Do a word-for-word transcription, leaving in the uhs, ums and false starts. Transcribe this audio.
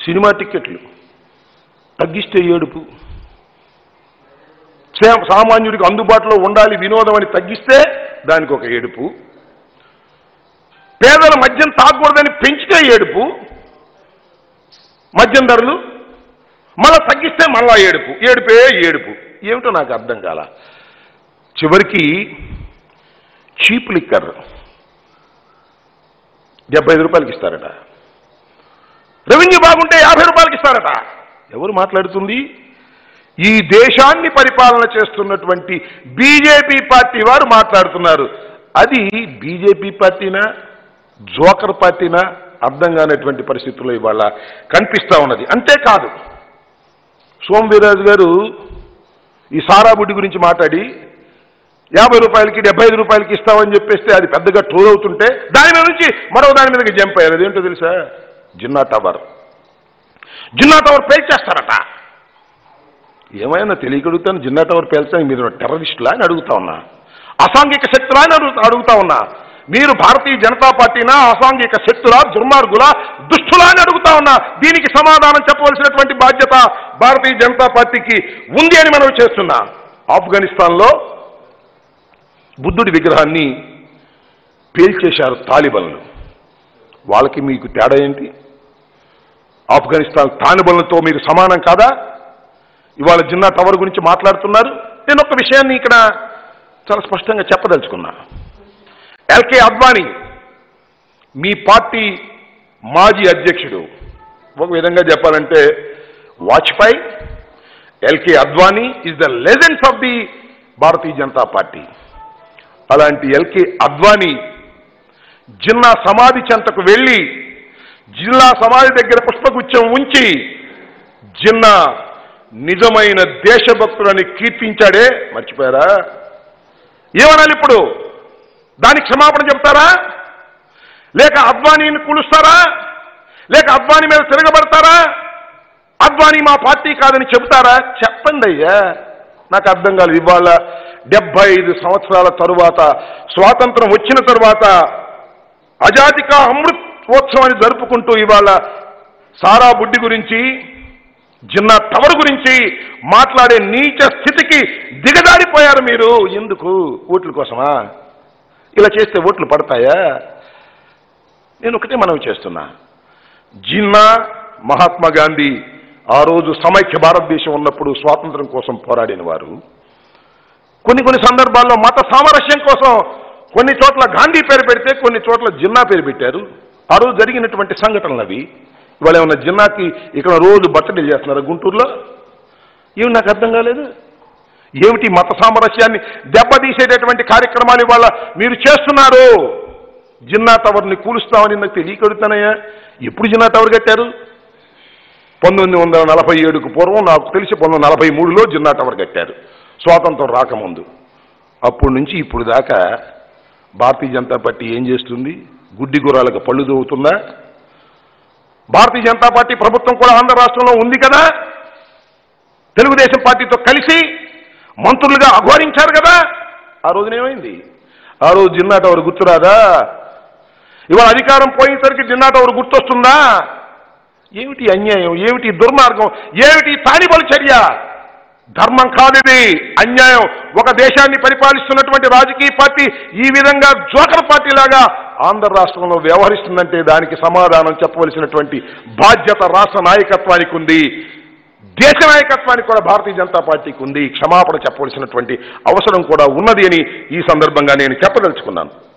Cinema టిక్కెట్లు తగ్గిస్తే ఏడుపు, సామాన్యుడికి అందుబాటులో ఉండాలి వినోదం అని తగ్గిస్తే దానికి ఒక ఏడుపు, పేదల మద్యం తాగకూడదని పెంచితే ఏడుపు, మద్యం ధరలు మళ్ళా తగ్గిస్తే మళ్ళా ఏడుపు, ఏడుపే ఏడుపు. ఏమిటో నాకు అర్థం కాల. చివరికి చీప్ లిక్కర్ డెబ్బై ఐదు రూపాయలకి ఇస్తారట, రెవెన్యూ బాగుంటే యాభై రూపాయలకి ఇస్తారట. ఎవరు మాట్లాడుతుంది? ఈ దేశాన్ని పరిపాలన చేస్తున్నటువంటి బీజేపీ పార్టీ వారు మాట్లాడుతున్నారు. అది బీజేపీ పార్టీనా జోకర్ పార్టీనా అర్థం కానటువంటి పరిస్థితుల్లో ఇవాళ కనిపిస్తూ ఉన్నది. అంతేకాదు, సోమ్ వీర్రాజు గారు ఈ సారా బుడ్డి గురించి మాట్లాడి యాభై రూపాయలకి డెబ్బై ఐదు రూపాయలకి ఇస్తామని చెప్పేస్తే అది పెద్దగా ట్రోల్ అవుతుంటే దాని మీద నుంచి మరో దాని మీదకి జంప్ అయ్యారు. అదేంటో తెలుసా? జిన్నా టవర్. జిన్నా టవర్ పేల్చేస్తారట. ఏమైనా తెలియగలుగుతాను, జిన్నా టవర్ పేల్చడానికి మీరు టెర్రరిస్టులా అని అడుగుతా ఉన్నా, అసాంఘిక శక్తులా అని అడుగుతా ఉన్నా. మీరు భారతీయ జనతా పార్టీనా అసాంఘిక శక్తులా దుర్మార్గులా దుష్టులా అని అడుగుతా ఉన్నా. దీనికి సమాధానం చెప్పవలసినటువంటి బాధ్యత భారతీయ జనతా పార్టీకి ఉంది అని మనం చేస్తున్నా. ఆఫ్ఘనిస్తాన్లో బుద్ధుడి విగ్రహాన్ని పేల్చేశారు తాలిబన్లు. వాళ్ళకి మీకు తేడా ఏంటి? ఆఫ్ఘనిస్తాన్ తాలిబన్లతో మీరు సమానం కాదా? ఇవాళ జిన్నా టవర్ గురించి మాట్లాడుతున్నారు. నేను ఒక విషయాన్ని ఇక్కడ చాలా స్పష్టంగా చెప్పదలుచుకున్నా. ఎల్కే అద్వానీ మీ పార్టీ మాజీ అధ్యక్షుడు, ఒక విధంగా చెప్పాలంటే Vajpayee, L K Advani is the legends of the Bharatiya Janata party. అలాంటి ఎల్కే అద్వానీ జిన్నా సమాధి చెంతకు వెళ్ళి జిన్నా సమాధి దగ్గర పుష్పగుచ్చం ఉంచి జిన్నా నిజమైన దేశభక్తులని కీర్తించాడే, మర్చిపోయారా? ఏమనాలి ఇప్పుడు? దానికి క్షమాపణ చెప్తారా? లేక అద్వానీని కూలుస్తారా? లేక అద్వానీ మీద తిరగబడతారా? అద్వానీ మా పార్టీ కాదని చెబుతారా? చెప్పండి అయ్యా, నాకు అర్థం కాలేదు. ఇవాళ డెబ్బై ఐదు సంవత్సరాల తరువాత, స్వాతంత్రం వచ్చిన తరువాత ఆజాదీ కా అమృతోత్సవాన్ని జరుపుకుంటూ ఇవాళ సారా బుడ్డి గురించి జిన్నా టవర్ గురించి మాట్లాడే నీచ స్థితికి దిగజారిపోయారు మీరు. ఎందుకు? ఓట్ల కోసమా? ఇలా చేస్తే ఓట్లు పడతాయా? నేను ఒకటే మనవి చేస్తున్నా. జిన్నా మహాత్మా గాంధీ ఆ రోజు సమైక్య భారతదేశం ఉన్నప్పుడు స్వాతంత్రం కోసం పోరాడిన వారు. కొన్ని కొన్ని సందర్భాల్లో మత సామరస్యం కోసం కొన్ని చోట్ల గాంధీ పేరు పెడితే కొన్ని చోట్ల జిన్నా పేరు పెట్టారు. ఆ రోజు జరిగినటువంటి సంఘటనలు అవి. ఇవాళ ఏమన్నా జిన్నాకి ఇక్కడ రోజు బర్త్డే చేస్తున్నారు గుంటూరులో? ఏమి నాకు అర్థం కాలేదు. ఏమిటి మత సామరస్యాన్ని దెబ్బతీసేటటువంటి కార్యక్రమాలు ఇవాళ మీరు చేస్తున్నారు? జిన్నా టవర్ని కూలుస్తామని నాకు తెలియకడుగుతానయ్యా. ఎప్పుడు జిన్నా టవర్ కట్టారు? పంతొమ్మిది వందల నలభై ఏడుకు పూర్వం నాకు తెలిసి పంతొమ్మిది వందల నలభై మూడులో జిన్నా టవర్ కట్టారు, స్వాతంత్రం రాకముందు. అప్పటి నుంచి ఇప్పుడు దాకా భారతీయ జనతా పార్టీ ఏం చేస్తుంది? గుడ్డి గుర్రాలకు పళ్ళు దొవుతుందా? భారతీయ జనతా పార్టీ ప్రభుత్వం కూడా ఆంధ్ర రాష్ట్రంలో ఉంది కదా, తెలుగుదేశం పార్టీతో కలిసి మంత్రులుగా అఘోరించారు కదా. ఆ రోజునేమైంది? ఆ రోజు జిన్నా టవర్ గుర్తురాదా? ఇవాళ అధికారం పోయేసరికి జిన్నా టవర్ గుర్తొస్తుందా? ఏమిటి అన్యాయం? ఏమిటి దుర్మార్గం? ఏమిటి తాలిబన్ చర్య? ధర్మం కానిది, అన్యాయం. ఒక దేశాన్ని పరిపాలిస్తున్నటువంటి రాజకీయ పార్టీ ఈ విధంగా జోకర్ పార్టీ లాగా ఆంధ్ర రాష్ట్రంలో వ్యవహరిస్తుందంటే దానికి సమాధానం చెప్పవలసినటువంటి బాధ్యత రాష్ట్ర నాయకత్వానికి ఉంది, దేశ నాయకత్వానికి కూడా భారతీయ జనతా పార్టీకి ఉంది. క్షమాపణ చెప్పవలసినటువంటి అవసరం కూడా ఉన్నది అని ఈ సందర్భంగా నేను చెప్పదలుచుకున్నాను.